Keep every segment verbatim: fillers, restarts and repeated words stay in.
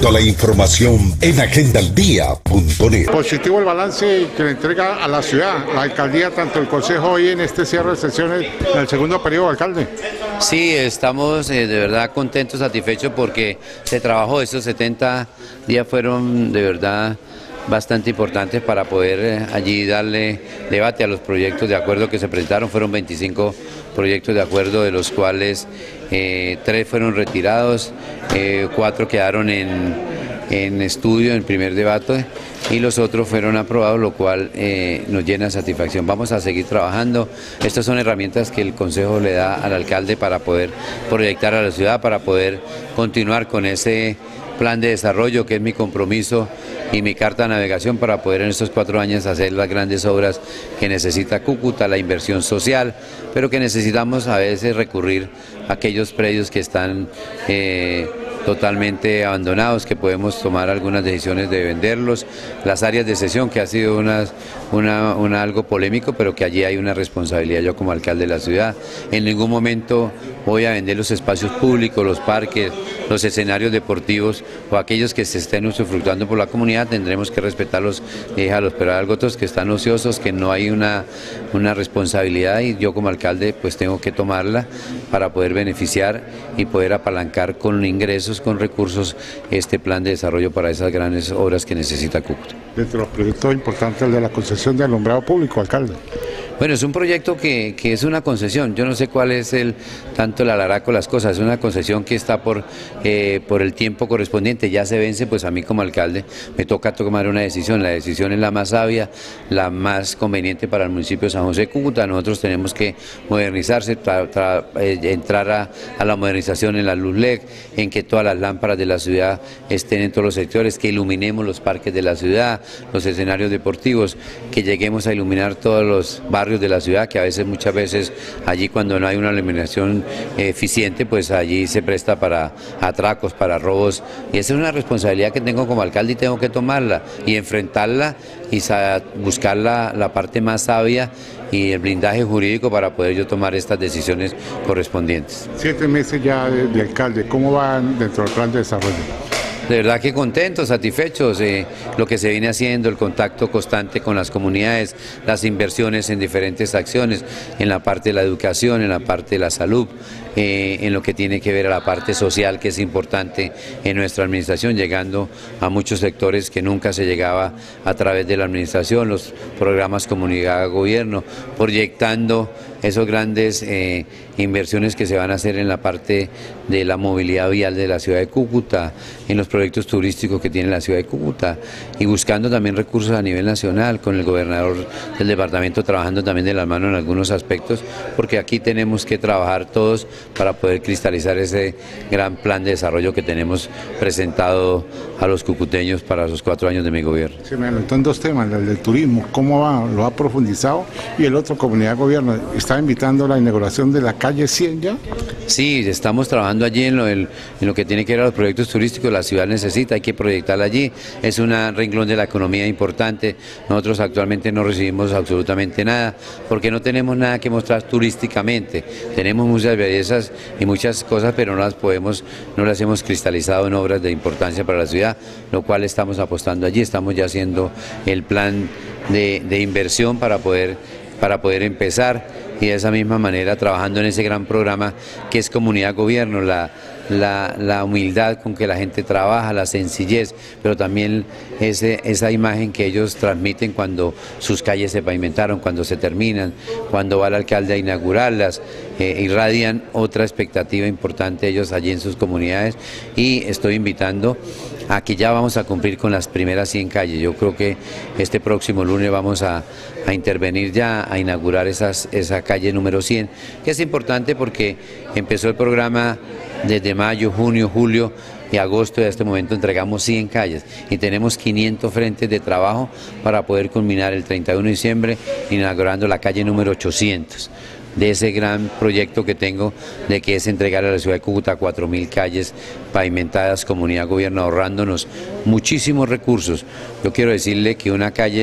Toda la información en agenda al día punto net. Positivo el balance que le entrega a la ciudad, la alcaldía, tanto el consejo hoy en este cierre de sesiones en el segundo periodo, alcalde. Sí, estamos eh, de verdad contentos, satisfechos porque se trabajó. Estos setenta días fueron de verdad bastante importantes para poder eh, allí darle debate a los proyectos de acuerdo que se presentaron. Fueron veinticinco proyectos de acuerdo, de los cuales eh, tres fueron retirados, eh, cuatro quedaron en, en estudio en el primer debate y los otros fueron aprobados, lo cual eh, nos llena de satisfacción. Vamos a seguir trabajando. Estas son herramientas que el Consejo le da al alcalde para poder proyectar a la ciudad, para poder continuar con ese plan de desarrollo que es mi compromiso y mi carta de navegación para poder en estos cuatro años hacer las grandes obras que necesita Cúcuta, la inversión social, pero que necesitamos a veces recurrir a aquellos predios que están eh, totalmente abandonados, que podemos tomar algunas decisiones de venderlos, las áreas de sesión, que ha sido una, una, una algo polémico, pero que allí hay una responsabilidad yo como alcalde de la ciudad. En ningún momento voy a vender los espacios públicos, los parques, los escenarios deportivos o aquellos que se estén usufructuando por la comunidad. Tendremos que respetarlos y dejarlos, pero hay algo otros que están ociosos, que no hay una, una responsabilidad y yo como alcalde pues tengo que tomarla para poder beneficiar y poder apalancar con ingresos, con recursos, este plan de desarrollo para esas grandes obras que necesita Cúcuta. Dentro de los proyectos importantes, el de la concesión de alumbrado público, alcalde. Bueno, es un proyecto que, que es una concesión, yo no sé cuál es el tanto el alaraco las cosas, es una concesión que está por, eh, por el tiempo correspondiente, ya se vence, pues a mí como alcalde me toca tomar una decisión, la decisión es la más sabia, la más conveniente para el municipio de San José de Cúcuta. Nosotros tenemos que modernizarse, tra, tra, eh, entrar a, a la modernización en la luz L E D, en que todas las lámparas de la ciudad estén en todos los sectores, que iluminemos los parques de la ciudad, los escenarios deportivos, que lleguemos a iluminar todos los barrios de la ciudad, que a veces, muchas veces, allí cuando no hay una iluminación eh, eficiente, pues allí se presta para atracos, para robos, y esa es una responsabilidad que tengo como alcalde y tengo que tomarla y enfrentarla y buscar la, la parte más sabia y el blindaje jurídico para poder yo tomar estas decisiones correspondientes. Siete meses ya de, de alcalde, ¿cómo van dentro del plan de desarrollo? De verdad que contentos, satisfechos, eh, lo que se viene haciendo, el contacto constante con las comunidades, las inversiones en diferentes acciones, en la parte de la educación, en la parte de la salud, eh, en lo que tiene que ver a la parte social, que es importante en nuestra administración, llegando a muchos sectores que nunca se llegaba a través de la administración, los programas comunidad-gobierno, proyectando esos grandes eh, inversiones que se van a hacer en la parte de la movilidad vial de la ciudad de Cúcuta, en los proyectos turísticos que tiene la ciudad de Cúcuta y buscando también recursos a nivel nacional, con el gobernador del departamento trabajando también de la mano en algunos aspectos, porque aquí tenemos que trabajar todos para poder cristalizar ese gran plan de desarrollo que tenemos presentado a los cucuteños para los cuatro años de mi gobierno. Sí, me adelantó en dos temas, el del turismo, ¿cómo va? ¿Lo ha profundizado? Y el otro, comunidad-gobierno, ¿está invitando a la inauguración de la calle cien ya? Sí, estamos trabajando allí en lo, el, en lo que tiene que ver a los proyectos turísticos, la ciudad necesita, hay que proyectarla allí, es un renglón de la economía importante. Nosotros actualmente no recibimos absolutamente nada, porque no tenemos nada que mostrar turísticamente, tenemos muchas bellezas y muchas cosas, pero no las podemos, no las hemos cristalizado en obras de importancia para la ciudad, lo cual estamos apostando allí, estamos ya haciendo el plan de, de inversión para poder, para poder empezar, y de esa misma manera trabajando en ese gran programa que es comunidad-gobierno, la, la, la humildad con que la gente trabaja, la sencillez, pero también ese, esa imagen que ellos transmiten cuando sus calles se pavimentaron, cuando se terminan, cuando va el alcalde a inaugurarlas, eh, irradian otra expectativa importante ellos allí en sus comunidades, y estoy invitando a que ya vamos a cumplir con las primeras cien calles. Yo creo que este próximo lunes vamos a, a intervenir ya, a inaugurar esas, esa calle número cien, que es importante porque empezó el programa desde mayo, junio, julio y agosto, y a este momento entregamos cien calles y tenemos quinientos frentes de trabajo para poder culminar el treinta y uno de diciembre inaugurando la calle número ochocientos. De ese gran proyecto que tengo de que es entregar a la ciudad de Cúcuta cuatro mil calles pavimentadas, comunidad-gobierno, ahorrándonos muchísimos recursos. Yo quiero decirle que una calle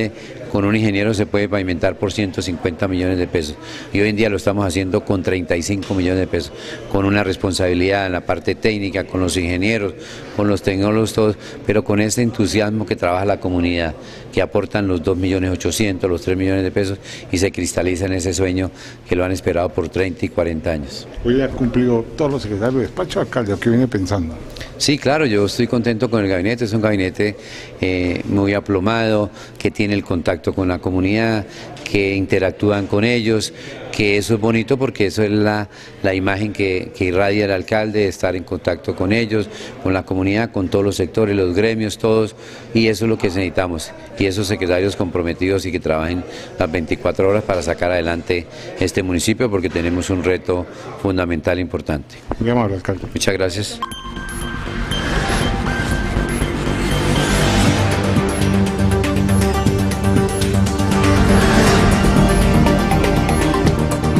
con un ingeniero se puede pavimentar por ciento cincuenta millones de pesos y hoy en día lo estamos haciendo con treinta y cinco millones de pesos, con una responsabilidad en la parte técnica, con los ingenieros, con los tecnólogos todos, pero con ese entusiasmo que trabaja la comunidad, que aportan los dos millones ochocientos, los tres millones de pesos y se cristaliza en ese sueño que lo han esperado por treinta y cuarenta años. Hoy ha cumplido todos los secretarios de despacho, alcalde, ¿qué viene pensando? Sí, claro, yo estoy contento con el gabinete, es un gabinete eh, muy aplomado, que tiene el contacto con la comunidad, que interactúan con ellos, que eso es bonito porque eso es la, la imagen que, que irradia el alcalde, estar en contacto con ellos, con la comunidad, con todos los sectores, los gremios, todos, y eso es lo que necesitamos, y esos secretarios comprometidos y que trabajen las veinticuatro horas para sacar adelante este municipio porque tenemos un reto fundamental importante. Muy amable, alcalde. Muchas gracias.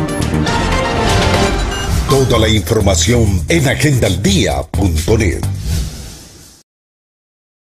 Toda la información en agenda al día punto net.